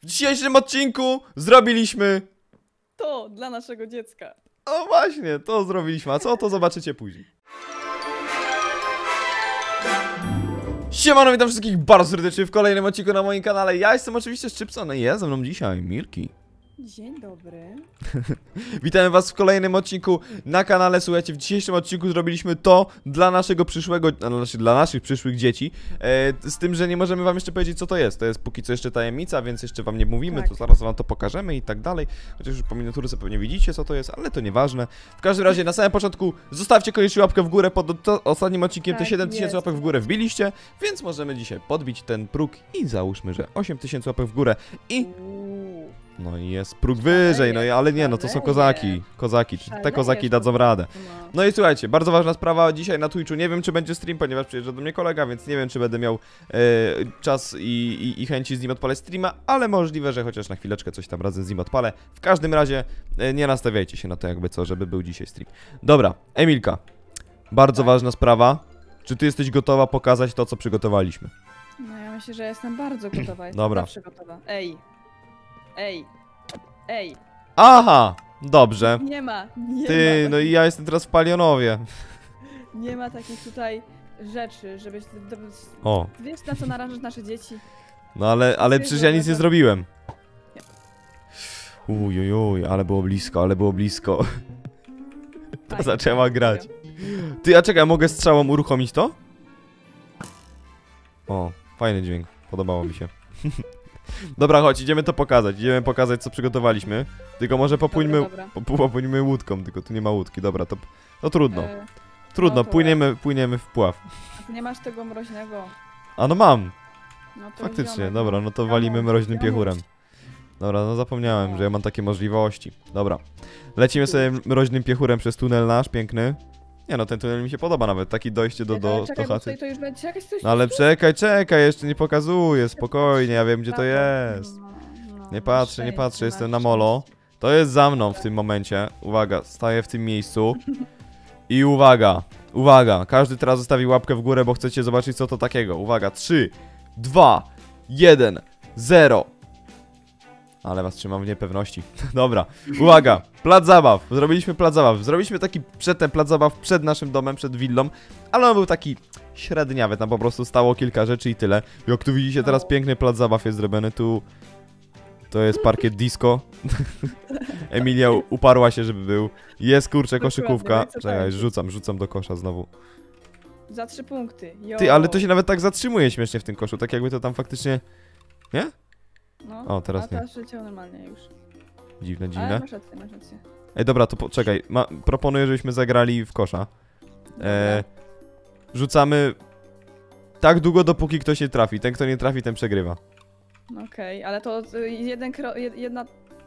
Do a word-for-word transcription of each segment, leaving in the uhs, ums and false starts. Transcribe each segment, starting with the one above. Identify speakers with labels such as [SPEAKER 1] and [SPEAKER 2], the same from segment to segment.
[SPEAKER 1] dzisiejszym odcinku zrobiliśmy...
[SPEAKER 2] To dla naszego dziecka.
[SPEAKER 1] O właśnie, to zrobiliśmy, a co to zobaczycie później. Siemano, witam wszystkich bardzo serdecznie w kolejnym odcinku na moim kanale. Ja jestem oczywiście Szczypson i jest ze mną dzisiaj Milki.
[SPEAKER 2] Dzień dobry.
[SPEAKER 1] Witamy was w kolejnym odcinku na kanale. Słuchajcie, w dzisiejszym odcinku zrobiliśmy to dla naszego przyszłego, znaczy dla naszych przyszłych dzieci, e, z tym, że nie możemy wam jeszcze powiedzieć, co to jest. To jest póki co jeszcze tajemnica, więc jeszcze wam nie mówimy,
[SPEAKER 2] tak.
[SPEAKER 1] To zaraz wam to pokażemy i tak dalej. Chociaż już po miniaturze pewnie widzicie, co to jest, ale to nieważne. W każdym razie na samym początku zostawcie koniecznie łapkę w górę, pod to, ostatnim odcinkiem
[SPEAKER 2] tak,
[SPEAKER 1] te siedem tysięcy
[SPEAKER 2] jest.
[SPEAKER 1] łapek w górę wbiliście, więc możemy dzisiaj podbić ten próg i załóżmy, że osiem tysięcy łapek w górę i...
[SPEAKER 2] Uuu.
[SPEAKER 1] No i jest próg wyżej, no i ale nie, no to są
[SPEAKER 2] Szaleje.
[SPEAKER 1] kozaki, kozaki, te
[SPEAKER 2] Szaleje,
[SPEAKER 1] kozaki dadzą radę.
[SPEAKER 2] No.
[SPEAKER 1] No i słuchajcie, bardzo ważna sprawa dzisiaj na Twitchu, nie wiem czy będzie stream, ponieważ przyjeżdża do mnie kolega, więc nie wiem czy będę miał e, czas i, i, i chęci z nim odpalać streama, ale możliwe, że chociaż na chwileczkę coś tam razem z nim odpalę. W każdym razie e, nie nastawiajcie się na to jakby co, żeby był dzisiaj stream. Dobra, Emilka, bardzo
[SPEAKER 2] Tak.
[SPEAKER 1] ważna sprawa, czy ty jesteś gotowa pokazać to, co przygotowaliśmy?
[SPEAKER 2] No ja myślę, że jestem bardzo gotowa. Jestem
[SPEAKER 1] Dobra.
[SPEAKER 2] zawsze gotowa. Ej. Ej. Ej.
[SPEAKER 1] Aha, dobrze.
[SPEAKER 2] Nie ma. Nie
[SPEAKER 1] Ty,
[SPEAKER 2] ma
[SPEAKER 1] no i ja jestem teraz w Palionowie.
[SPEAKER 2] Nie ma takich tutaj rzeczy, żebyś...
[SPEAKER 1] O.
[SPEAKER 2] Wiesz, na co narażasz nasze dzieci?
[SPEAKER 1] No ale, ale
[SPEAKER 2] Ty,
[SPEAKER 1] przecież ja nic nie
[SPEAKER 2] dobra.
[SPEAKER 1] zrobiłem.
[SPEAKER 2] Nie.
[SPEAKER 1] Uj, uj, uj, ale było blisko, ale było blisko. To
[SPEAKER 2] Fajnie.
[SPEAKER 1] zaczęła grać. Ty, a czekaj, mogę strzałą uruchomić to? O, fajny dźwięk, podobało mi się. Dobra, chodź, idziemy to pokazać, idziemy pokazać, co przygotowaliśmy. Tylko może popłyńmy,
[SPEAKER 2] Dobra, dobra.
[SPEAKER 1] po- popłyńmy łódką, tylko tu nie ma łódki, dobra, to, to trudno.
[SPEAKER 2] E,
[SPEAKER 1] Trudno,
[SPEAKER 2] no to-
[SPEAKER 1] płyniemy, płyniemy w pław.
[SPEAKER 2] a ty nie masz tego mroźnego.
[SPEAKER 1] A no mam,
[SPEAKER 2] No to
[SPEAKER 1] faktycznie,
[SPEAKER 2] ziomek,
[SPEAKER 1] dobra, no to
[SPEAKER 2] Ziomuś,
[SPEAKER 1] walimy mroźnym
[SPEAKER 2] ziomuś.
[SPEAKER 1] piechurem. Dobra, no zapomniałem, że ja mam takie możliwości. Dobra. Lecimy sobie mroźnym piechurem przez tunel nasz, piękny. Nie no, ten tunel mi się podoba nawet, taki dojście do,
[SPEAKER 2] Czekaj,
[SPEAKER 1] do,
[SPEAKER 2] czekaj,
[SPEAKER 1] do
[SPEAKER 2] bo
[SPEAKER 1] chaty.
[SPEAKER 2] tutaj to już będzie jakaś coś...
[SPEAKER 1] No ale czekaj, czekaj, jeszcze nie pokazuję, spokojnie, ja wiem gdzie to
[SPEAKER 2] Dobra.
[SPEAKER 1] jest.
[SPEAKER 2] No, no,
[SPEAKER 1] Nie
[SPEAKER 2] masz
[SPEAKER 1] patrzę, nie
[SPEAKER 2] szczęście,
[SPEAKER 1] patrzę, jestem
[SPEAKER 2] masz
[SPEAKER 1] na molo.
[SPEAKER 2] szczęście.
[SPEAKER 1] To jest za mną w tym momencie. Uwaga, staję w tym miejscu. I uwaga, uwaga, każdy teraz zostawi łapkę w górę, bo chcecie zobaczyć co to takiego. Uwaga, trzy, dwa, jeden, zero. Ale was trzymam w niepewności. Dobra, uwaga, plac zabaw. Zrobiliśmy plac zabaw. Zrobiliśmy taki przedtem plac zabaw przed naszym domem, przed willą. Ale on był taki średniawy, tam po prostu stało kilka rzeczy i tyle. Jak tu widzicie, teraz
[SPEAKER 2] No.
[SPEAKER 1] piękny plac zabaw jest zrobiony. Tu to jest parkiet disco. Emilia uparła się, żeby był. Jest kurczę koszykówka.
[SPEAKER 2] Dokładnie, no i co
[SPEAKER 1] Czekaj,
[SPEAKER 2] tańczyć?
[SPEAKER 1] rzucam, rzucam do kosza znowu.
[SPEAKER 2] Za trzy punkty. Jo.
[SPEAKER 1] Ty, ale to się nawet tak zatrzymuje śmiesznie w tym koszu, tak jakby to tam faktycznie... Nie?
[SPEAKER 2] No,
[SPEAKER 1] O, teraz
[SPEAKER 2] a
[SPEAKER 1] nie.
[SPEAKER 2] teraz leciał normalnie już.
[SPEAKER 1] Dziwne,
[SPEAKER 2] Ale
[SPEAKER 1] dziwne.
[SPEAKER 2] masz rację, masz rację.
[SPEAKER 1] Ej, dobra, to poczekaj. Ma, proponuję, żebyśmy zagrali w kosza. E, rzucamy tak długo, dopóki ktoś nie trafi. Ten, kto nie trafi, ten przegrywa.
[SPEAKER 2] No Okej, ale to y, jeden kro... jed- jedna...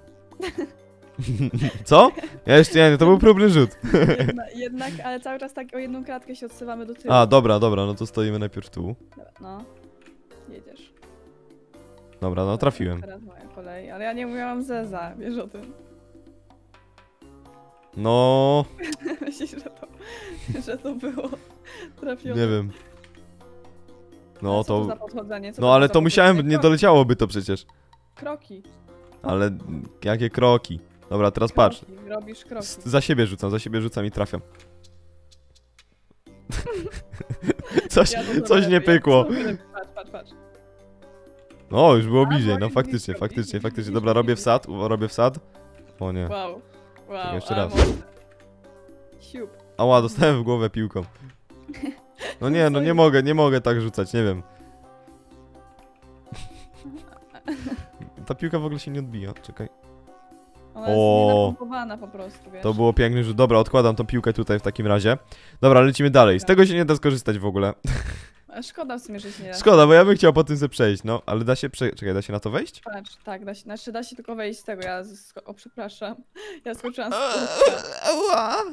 [SPEAKER 1] Co? Ja jeszcze nie, to był próbny rzut.
[SPEAKER 2] jedna... Jednak, ale cały czas tak o jedną kratkę się odsuwamy do tyłu.
[SPEAKER 1] A, dobra, dobra, no to stoimy najpierw tu.
[SPEAKER 2] Dobra, no. Jedziesz.
[SPEAKER 1] Dobra, no trafiłem.
[SPEAKER 2] Teraz moja kolej, ale ja nie umiałam zeza, wiesz o tym.
[SPEAKER 1] No,
[SPEAKER 2] Myślisz, że to, że to było trafione.
[SPEAKER 1] nie wiem. No
[SPEAKER 2] A co to za
[SPEAKER 1] to...
[SPEAKER 2] podchodzenie? Co
[SPEAKER 1] No
[SPEAKER 2] to
[SPEAKER 1] ale
[SPEAKER 2] za
[SPEAKER 1] to musiałem,
[SPEAKER 2] podchodzenie?
[SPEAKER 1] nie doleciałoby to przecież.
[SPEAKER 2] Kroki.
[SPEAKER 1] Ale jakie kroki. Dobra, teraz patrz.
[SPEAKER 2] Kroki. Robisz kroki.
[SPEAKER 1] Z- Za siebie rzucam, za siebie rzucam i trafiam. Coś,
[SPEAKER 2] Ja to
[SPEAKER 1] coś
[SPEAKER 2] zrobię,
[SPEAKER 1] nie
[SPEAKER 2] ja to
[SPEAKER 1] pykło.
[SPEAKER 2] zrobię. Patrz, patrz, patrz.
[SPEAKER 1] No, już było
[SPEAKER 2] A,
[SPEAKER 1] bliżej, no
[SPEAKER 2] moim
[SPEAKER 1] faktycznie,
[SPEAKER 2] blisko,
[SPEAKER 1] faktycznie,
[SPEAKER 2] widzisz,
[SPEAKER 1] faktycznie.
[SPEAKER 2] widzisz,
[SPEAKER 1] Dobra, robię
[SPEAKER 2] widzisz.
[SPEAKER 1] wsad, u- robię wsad. O nie.
[SPEAKER 2] Wow. Wow,
[SPEAKER 1] jeszcze
[SPEAKER 2] ale
[SPEAKER 1] raz.
[SPEAKER 2] mocne. Siup.
[SPEAKER 1] Ała, dostałem w głowę piłką. No nie, no nie mogę, nie mogę tak rzucać, nie wiem. Ta piłka w ogóle się nie odbija, czekaj.
[SPEAKER 2] Ona
[SPEAKER 1] O.
[SPEAKER 2] jest nienapompowana po prostu, wiesz.
[SPEAKER 1] To było piękny rzut. Dobra, odkładam tą piłkę tutaj w takim razie. Dobra, lecimy dalej. Z tego się nie da skorzystać w ogóle.
[SPEAKER 2] A szkoda w sumie, że się nie da.
[SPEAKER 1] Szkoda, bo ja bym chciał po tym sobie przejść, no. Ale da się prze... Czekaj, da się na to wejść?
[SPEAKER 2] Patrz, tak, da się, znaczy da się tylko wejść z tego, ja z, o przepraszam. Ja skoczyłam z płotka.
[SPEAKER 1] Ała!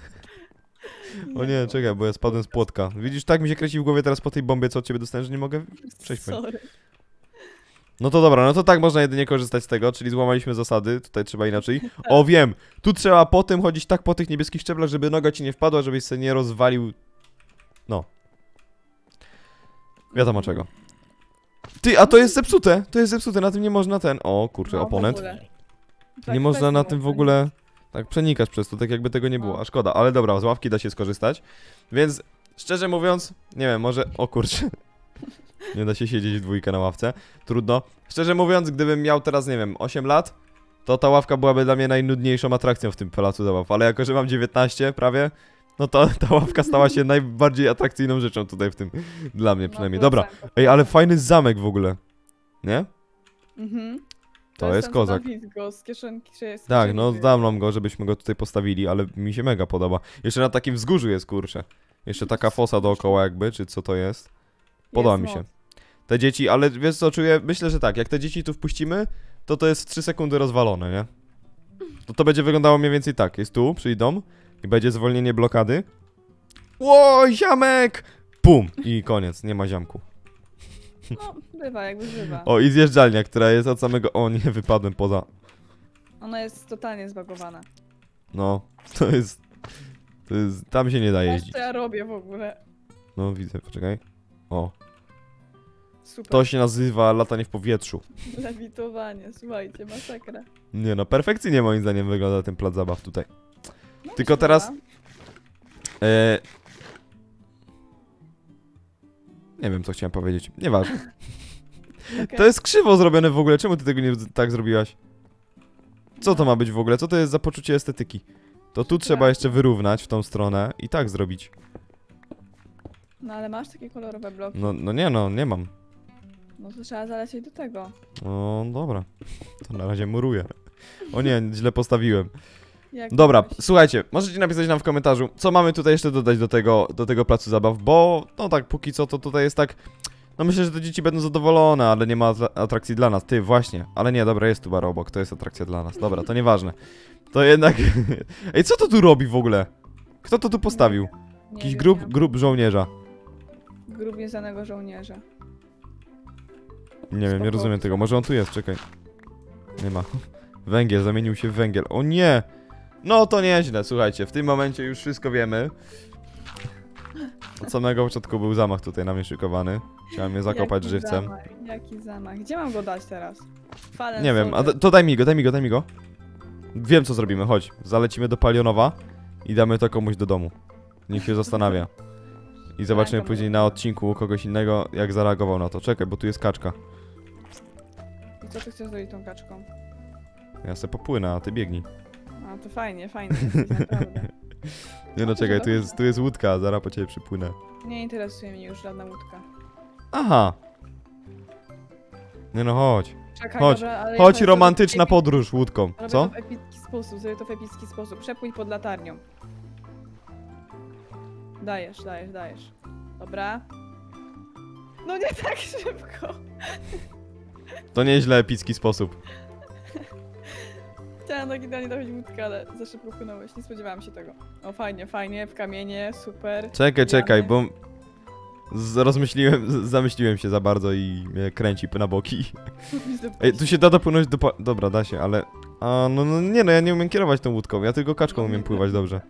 [SPEAKER 1] O nie, czekaj, bo ja spadłem z płotka. Widzisz, tak mi się kręci w głowie teraz po tej bombie, co od ciebie dostałem, że nie mogę przejść po niej.
[SPEAKER 2] Sorry.
[SPEAKER 1] No to dobra, no to tak można jedynie korzystać z tego, czyli złamaliśmy zasady, tutaj trzeba inaczej. O, wiem, tu trzeba po tym chodzić tak po tych niebieskich szczeblach, żeby noga ci nie wpadła, żebyś sobie nie rozwalił... No. Wiadomo czego. Ty, a to jest zepsute, to jest zepsute, na tym nie można ten... O, kurczę,
[SPEAKER 2] No, w
[SPEAKER 1] oponent.
[SPEAKER 2] ogóle.
[SPEAKER 1] Nie
[SPEAKER 2] Tak,
[SPEAKER 1] można
[SPEAKER 2] tak
[SPEAKER 1] na
[SPEAKER 2] samo
[SPEAKER 1] tym w
[SPEAKER 2] fajnie.
[SPEAKER 1] ogóle tak przenikać przez to, tak jakby tego nie było,
[SPEAKER 2] No.
[SPEAKER 1] a szkoda, ale dobra, z ławki da się skorzystać. Więc, szczerze mówiąc, nie wiem, może... O kurczę. Nie da się siedzieć w dwójkę na ławce, trudno. Szczerze mówiąc, gdybym miał teraz, nie wiem, osiem lat, to ta ławka byłaby dla mnie najnudniejszą atrakcją w tym placu zabaw, ale jako, że mam dziewiętnaście prawie, no to ta ławka stała się najbardziej atrakcyjną rzeczą tutaj w tym, dla mnie
[SPEAKER 2] No,
[SPEAKER 1] przynajmniej.
[SPEAKER 2] procent,
[SPEAKER 1] Dobra,
[SPEAKER 2] procent.
[SPEAKER 1] ej, ale fajny zamek w ogóle, nie?
[SPEAKER 2] Mhm.
[SPEAKER 1] To jest
[SPEAKER 2] ten, co
[SPEAKER 1] kozak.
[SPEAKER 2] Dawid go z kieszonki, czy jest z
[SPEAKER 1] Tak,
[SPEAKER 2] kieszeni
[SPEAKER 1] no
[SPEAKER 2] wyjął.
[SPEAKER 1] dam nam go, żebyśmy go tutaj postawili, ale mi się mega podoba. Jeszcze na takim wzgórzu jest, kurczę. Jeszcze taka fosa dookoła jakby, czy co to jest. Podoba
[SPEAKER 2] Jest
[SPEAKER 1] mi się.
[SPEAKER 2] moc.
[SPEAKER 1] Te dzieci, ale wiesz co, czuję, myślę, że tak, jak te dzieci tu wpuścimy, to to jest w trzy sekundy rozwalone, nie? To to będzie wyglądało mniej więcej tak, jest tu, przyjdą i będzie zwolnienie blokady. Ło, ziomek! Pum! I koniec, nie ma ziomku.
[SPEAKER 2] No, bywa, jakby bywa.
[SPEAKER 1] O, i zjeżdżalnia, która jest od samego... O nie, wypadłem poza...
[SPEAKER 2] Ona jest totalnie zbagowana.
[SPEAKER 1] No, to jest... To jest... Tam się nie da
[SPEAKER 2] Patrz,
[SPEAKER 1] jeździć.
[SPEAKER 2] co ja robię w ogóle.
[SPEAKER 1] No, widzę, poczekaj. O,
[SPEAKER 2] Super.
[SPEAKER 1] to się nazywa latanie w powietrzu.
[SPEAKER 2] Lewitowanie, słuchajcie, masakra.
[SPEAKER 1] Nie no, perfekcyjnie moim zdaniem wygląda ten plac zabaw tutaj.
[SPEAKER 2] No,
[SPEAKER 1] Tylko
[SPEAKER 2] mi się
[SPEAKER 1] teraz-
[SPEAKER 2] podoba.
[SPEAKER 1] E... Nie wiem, co chciałem powiedzieć. Nieważne.
[SPEAKER 2] Okej.
[SPEAKER 1] To jest krzywo zrobione w ogóle. Czemu ty tego nie z- tak zrobiłaś? Co to ma być w ogóle? Co to jest za poczucie estetyki? To tu trzeba jeszcze wyrównać w tą stronę i tak zrobić.
[SPEAKER 2] No ale masz takie kolorowe bloki.
[SPEAKER 1] No, no nie no, nie mam.
[SPEAKER 2] No to trzeba zalecieć do tego.
[SPEAKER 1] No dobra. To na razie muruję. O nie, źle postawiłem.
[SPEAKER 2] Jak
[SPEAKER 1] Dobra,
[SPEAKER 2] miałeś?
[SPEAKER 1] słuchajcie, możecie napisać nam w komentarzu, co mamy tutaj jeszcze dodać do tego, do tego placu zabaw, bo no tak, póki co to tutaj jest tak, no myślę, że te dzieci będą zadowolone, ale nie ma atla- atrakcji dla nas. Ty, właśnie, ale nie, dobra, jest tu bar obok, to jest atrakcja dla nas, dobra, to nieważne. To jednak, ej, co to tu robi w ogóle? Kto to tu postawił?
[SPEAKER 2] Nie
[SPEAKER 1] Jakiś
[SPEAKER 2] wiem,
[SPEAKER 1] grób,
[SPEAKER 2] nie.
[SPEAKER 1] grób żołnierza.
[SPEAKER 2] Grób nieznanego żołnierza.
[SPEAKER 1] Nie wiem, nie
[SPEAKER 2] Spoko.
[SPEAKER 1] rozumiem tego, może on tu jest, czekaj. Nie ma. Węgiel, zamienił się w węgiel, o nie! No to nieźle, słuchajcie, w tym momencie już wszystko wiemy. Od samego początku był zamach tutaj na mnie szykowany. Chciałem mnie zakopać
[SPEAKER 2] Jaki
[SPEAKER 1] żywcem.
[SPEAKER 2] Zamach, jaki zamach. Gdzie mam go dać teraz? Fallen
[SPEAKER 1] Nie wiem, a
[SPEAKER 2] Soldier.
[SPEAKER 1] to, to daj mi go, daj mi go, daj mi go. Wiem co zrobimy, chodź. Zalecimy do Palionowa i damy to komuś do domu. Niech się zastanawia. I zobaczymy
[SPEAKER 2] Tak,
[SPEAKER 1] później
[SPEAKER 2] to
[SPEAKER 1] na odcinku u kogoś innego, jak zareagował na to. Czekaj, bo tu jest kaczka.
[SPEAKER 2] I co ty chcesz zrobić tą kaczką?
[SPEAKER 1] Ja se popłynę, a ty biegnij.
[SPEAKER 2] A to fajnie, fajnie jesteś, naprawdę.
[SPEAKER 1] Nie no, czekaj, tu jest, tu jest łódka, zaraz po ciebie przypłynę.
[SPEAKER 2] Nie interesuje mnie już żadna łódka.
[SPEAKER 1] Aha. Nie no, chodź.
[SPEAKER 2] Czekaj,
[SPEAKER 1] Chodź,
[SPEAKER 2] dobra, ale ja
[SPEAKER 1] Chodź,
[SPEAKER 2] to
[SPEAKER 1] romantyczna
[SPEAKER 2] zrobię w
[SPEAKER 1] podróż łódką.
[SPEAKER 2] Robię
[SPEAKER 1] Co?
[SPEAKER 2] to w epicki sposób, zrobię to w epicki sposób. Przepłyń pod latarnią. Dajesz, dajesz, dajesz. Dobra. No nie tak szybko.
[SPEAKER 1] To nieźle epicki sposób.
[SPEAKER 2] Chciałam tak idealnie dawać łódkę, ale za szybko płynąłeś. Nie spodziewałam się tego. O fajnie, fajnie, w kamienie, super.
[SPEAKER 1] Czekaj, czekaj,
[SPEAKER 2] Jamy.
[SPEAKER 1] bo... Z rozmyśliłem, z- zamyśliłem się za bardzo i mnie kręci na boki. Ej, tu się da dopłynąć do pa... Dobra, da się, ale... A, no, no nie no, ja nie umiem kierować tą łódką, ja tylko kaczką umiem pływać dobrze.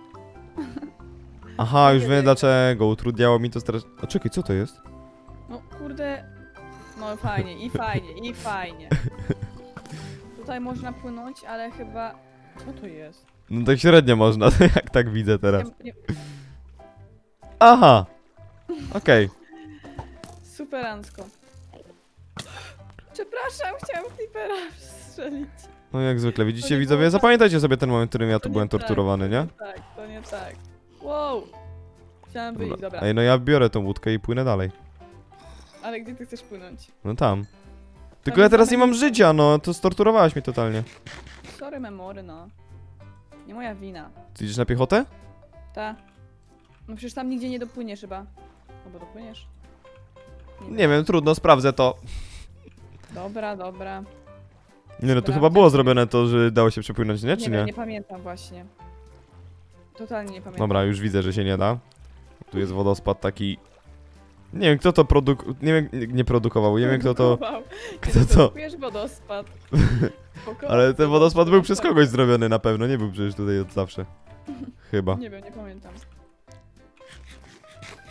[SPEAKER 1] Aha, już wiem dlaczego, utrudniało mi to strasznie... A czekaj, co to jest?
[SPEAKER 2] No kurde. No fajnie, i fajnie, i fajnie. Tutaj można płynąć, ale chyba... Co to jest?
[SPEAKER 1] No tak średnio można, jak tak widzę teraz.
[SPEAKER 2] Nie, nie...
[SPEAKER 1] Aha! Okej.
[SPEAKER 2] Superancko. Przepraszam, chciałam Clippera strzelić.
[SPEAKER 1] No jak zwykle,
[SPEAKER 2] To
[SPEAKER 1] widzicie
[SPEAKER 2] nie
[SPEAKER 1] widzowie?
[SPEAKER 2] było tak.
[SPEAKER 1] Zapamiętajcie sobie ten moment, w którym ja tu
[SPEAKER 2] To
[SPEAKER 1] byłem
[SPEAKER 2] tak,
[SPEAKER 1] torturowany,
[SPEAKER 2] to
[SPEAKER 1] nie?
[SPEAKER 2] Tak, to nie tak. Wow! Chciałam wyjść, dobra.
[SPEAKER 1] Ej, no ja biorę tą łódkę i płynę dalej.
[SPEAKER 2] Ale gdzie ty chcesz płynąć?
[SPEAKER 1] No tam. Tylko
[SPEAKER 2] Tam
[SPEAKER 1] ja
[SPEAKER 2] jest
[SPEAKER 1] teraz nie
[SPEAKER 2] same
[SPEAKER 1] mam życia, no, to storturowałaś mnie totalnie.
[SPEAKER 2] Sorry, memory, no. Nie moja wina.
[SPEAKER 1] Ty idziesz na piechotę?
[SPEAKER 2] Ta. No przecież tam nigdzie nie dopłyniesz chyba. No bo dopłyniesz?
[SPEAKER 1] Nie wiem, trudno, sprawdzę to.
[SPEAKER 2] Dobra, dobra.
[SPEAKER 1] Nie no, tu
[SPEAKER 2] Sprawdzę.
[SPEAKER 1] chyba było zrobione to, że dało się przepłynąć, nie? Czy
[SPEAKER 2] nie,
[SPEAKER 1] nie?
[SPEAKER 2] wiem, nie pamiętam właśnie. Totalnie nie pamiętam.
[SPEAKER 1] Dobra, już widzę, że się nie da. Tu jest wodospad taki... Nie wiem, kto to produk... Nie wiem, nie- nie produkował, nie wiem, kto to...
[SPEAKER 2] Wow.
[SPEAKER 1] kto
[SPEAKER 2] Kiedy
[SPEAKER 1] to-
[SPEAKER 2] produkujesz wodospad. Spoko.
[SPEAKER 1] Ale ten wodospad był przez
[SPEAKER 2] Tak.
[SPEAKER 1] kogoś zrobiony na pewno, nie był przecież tutaj od zawsze. Chyba.
[SPEAKER 2] Nie wiem, nie pamiętam.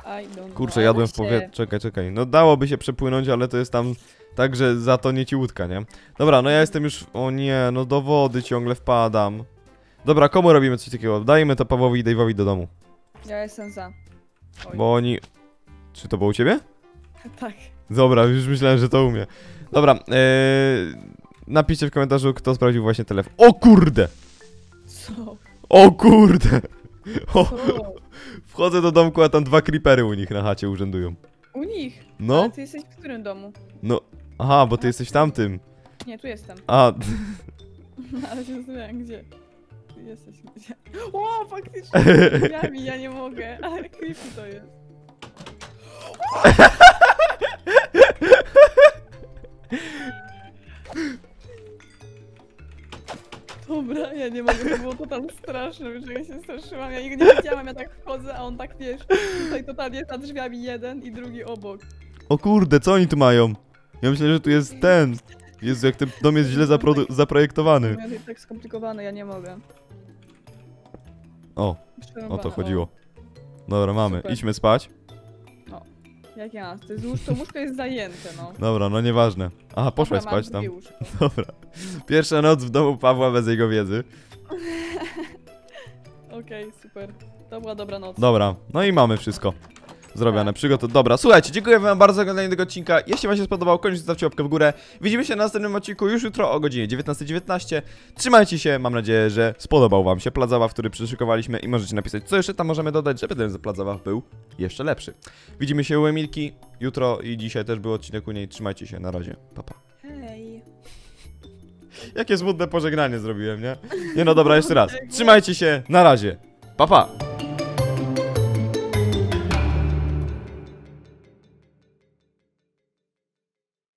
[SPEAKER 2] I don't
[SPEAKER 1] Kurczę,
[SPEAKER 2] know.
[SPEAKER 1] jadłem w
[SPEAKER 2] Da się.
[SPEAKER 1] powietrzu. Czekaj, czekaj. No dałoby się przepłynąć, ale to jest tam tak, że zatonie ci łódka, nie? Dobra, no ja jestem już... O nie, no do wody ciągle wpadam. Dobra, komu robimy coś takiego? Dajmy to Pawłowi i Dave'owi do domu.
[SPEAKER 2] Ja jestem za. Oj.
[SPEAKER 1] Bo oni... Czy to było u ciebie?
[SPEAKER 2] Tak.
[SPEAKER 1] Dobra, już myślałem, że to umie. Dobra, ee... napiszcie w komentarzu, kto sprawdził właśnie telefon. O kurde!
[SPEAKER 2] Co?
[SPEAKER 1] O kurde! O,
[SPEAKER 2] Co?
[SPEAKER 1] wchodzę do domku, a tam dwa creepery u nich na chacie urzędują.
[SPEAKER 2] U nich.
[SPEAKER 1] No,
[SPEAKER 2] Ale ty jesteś w którym domu?
[SPEAKER 1] no... Aha, bo ty jesteś w tamtym.
[SPEAKER 2] Nie, tu jestem.
[SPEAKER 1] A,
[SPEAKER 2] Ale się zastanawiam, gdzie. Ty jesteś gdzie. O, faktycznie. Drzwiami, ja nie mogę. Ale creepy to jest. Dobra, ja nie mogę, to było totalnie straszne, że ja się straszyłam, ja nigdy nie widziałam, ja tak wchodzę, a on tak, wiesz, tutaj totalnie za drzwiami jeden i drugi obok.
[SPEAKER 1] o kurde, co oni tu mają? Ja myślę, że tu jest ten. Jezu, jak ten dom jest źle zapro- zaprojektowany.
[SPEAKER 2] To jest tak skomplikowane, ja nie mogę.
[SPEAKER 1] O, o
[SPEAKER 2] Przerąbane,
[SPEAKER 1] to chodziło. Dobra, mamy.
[SPEAKER 2] Super.
[SPEAKER 1] Idźmy spać.
[SPEAKER 2] Jak ja, to jest łóżko, łóżko jest zajęte, no.
[SPEAKER 1] Dobra, no nieważne. Aha, poszłaś
[SPEAKER 2] Dobra, mam
[SPEAKER 1] spać tam.
[SPEAKER 2] drugie łóżko.
[SPEAKER 1] Dobra. Pierwsza noc w domu Pawła bez jego wiedzy.
[SPEAKER 2] Okej, super. To była dobra noc.
[SPEAKER 1] Dobra, no i mamy wszystko zrobione, przygotowane. Dobra, słuchajcie, dziękuję wam bardzo za oglądanie tego odcinka. Jeśli wam się spodobał, koniecznie zostawcie łapkę w górę. Widzimy się na następnym odcinku już jutro o godzinie dziewiętnasta dziewiętnaście. Trzymajcie się, mam nadzieję, że spodobał wam się plac zabaw, który przyszykowaliśmy i możecie napisać, co jeszcze tam możemy dodać, żeby ten plac zabaw był jeszcze lepszy. Widzimy się u Emilki jutro i dzisiaj też był odcinek u niej. Trzymajcie się, na razie, pa pa.
[SPEAKER 2] Hej.
[SPEAKER 1] Jakie smutne pożegnanie zrobiłem, nie? Nie no dobra, jeszcze raz. Trzymajcie się, na razie, pa pa.